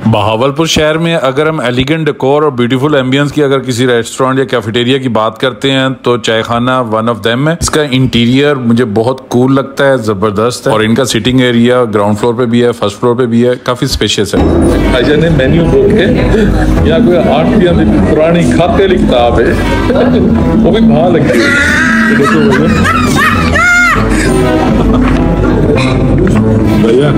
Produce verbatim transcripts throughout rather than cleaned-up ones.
बहावलपुर शहर में अगर हम एलिगेंट डेकोर और ब्यूटीफुल एम्बियंस की अगर किसी रेस्टोरेंट या कैफेटेरिया की बात करते हैं तो चाय खाना वन ऑफ देम है। इसका इंटीरियर मुझे बहुत कूल लगता है, जबरदस्त है, और इनका सिटिंग एरिया ग्राउंड फ्लोर पे भी है, फर्स्ट फ्लोर पे भी है, काफी स्पेशियस है। भाईजान ने मेन्यू बुक है, यहाँ कोई आठवीं में पुरानी खाते वाली किताब है वो भी भाव लगी भैया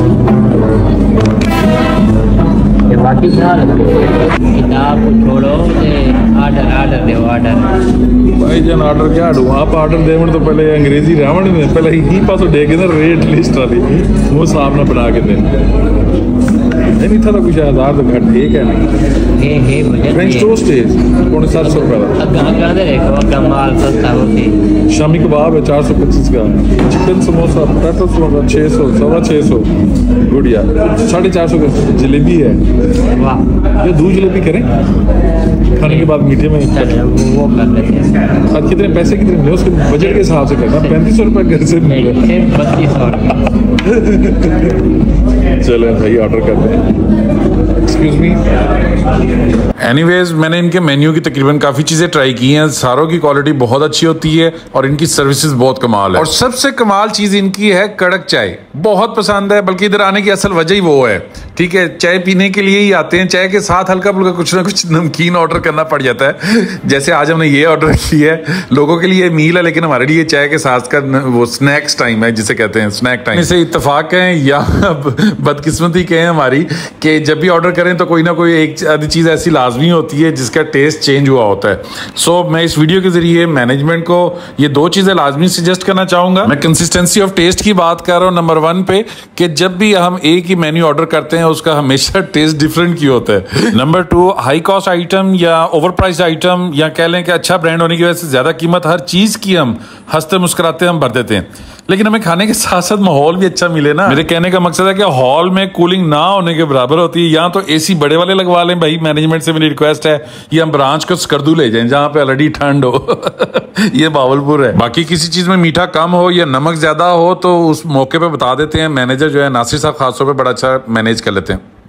बाकी किताब छोड़ो आर्डर आर्डर दो आर्डर भाईजान ऑर्डर क्या दूँ आप ऑर्डर देवन तो पहले अंग्रेजी रावण में पहले ही पासों दे के ना रेट लिस्ट वाली वो साहब ने बना के दे नहीं था तो कुछ हजार तो घट ठीक है नहीं हे हे मुझे फ्रेंच टोस्ट है पौने सात सौ रुपये का अब कहाँ कहाँ दे देखो अब माल सस्ता होती शामी कबाब है चार सौ पच्चीस का, चिकन समोसा पोटैटो समोसा छः सौ सवा छः सौ गुड़िया साढ़े चार सौ का जलेबी है। वाह ये दूध जलेबी करें खाने के बाद मीठे में वो कर लेते हैं। आज कितने पैसे कितने मिले उसके बजट के हिसाब से करना, पैंतीस सौ रुपये घर से मिले बत्तीस सौ चले भाई ऑर्डर करते हैं। Excuse me. एनीवेज मैंने इनके मेन्यू की तकरीबन काफ़ी चीज़ें ट्राई की हैं, सारों की क्वालिटी बहुत अच्छी होती है और इनकी सर्विसेज बहुत कमाल है। और सबसे कमाल चीज़ इनकी है कड़क चाय, बहुत पसंद है, बल्कि इधर आने की असल वजह ही वो है। ठीक है, चाय पीने के लिए ही आते हैं, चाय के साथ हल्का फुल्का कुछ ना कुछ नमकीन ऑर्डर करना पड़ जाता है। जैसे आज हमने ये ऑर्डर किया है, लोगों के लिए मील है लेकिन हमारे लिए चाय के साथ का वो स्नैक्स टाइम है जिसे कहते हैं स्नैक टाइम। इसे इत्तेफाक है या बदकिस्मती के हैं हमारी कि जब भी ऑर्डर करें तो कोई ना कोई एक आधी चीज़ ऐसी लाजमी होती है जिसका टेस्ट चेंज हुआ होता है। सो so, मैं इस वीडियो के जरिए मैनेजमेंट को ये दो चीज़ें लाजमी सजेस्ट करना चाहूँगा। मैं कंसिस्टेंसी ऑफ टेस्ट की बात कर रहा हूँ नंबर वन पे, कि जब भी हम एक ही मेन्यू ऑर्डर करते हैं उसका हमेशा टेस्ट डिफरेंट क्यों होता है। Number two, high cost item या ओवर प्राइस आइटम या कह लें कि अच्छा ब्रांड होने की वजह से ज़्यादा कीमत हर चीज़ की हम हंसते मुस्कुराते हम भर देते हैं, लेकिन हमें खाने के साथ साथ माहौल भी अच्छा मिले ना। मेरे कहने का मकसद है कि हॉल में कूलिंग ना होने के बराबर होती है। यहाँ तो एसी बड़े वाले लगवा लें भाई, मैनेजमेंट से मेरी रिक्वेस्ट है, ये हम ब्रांच को स्कर्दू ले जाएं जहाँ पे ऑलरेडी ठंड हो ये बावलपुर है। बाकी किसी चीज में मीठा कम हो या नमक ज्यादा हो तो उस मौके पे बता देते हैं, मैनेजर जो है नासिर साहब खासतौर पे बड़ा अच्छा मैनेज कर लेते हैं।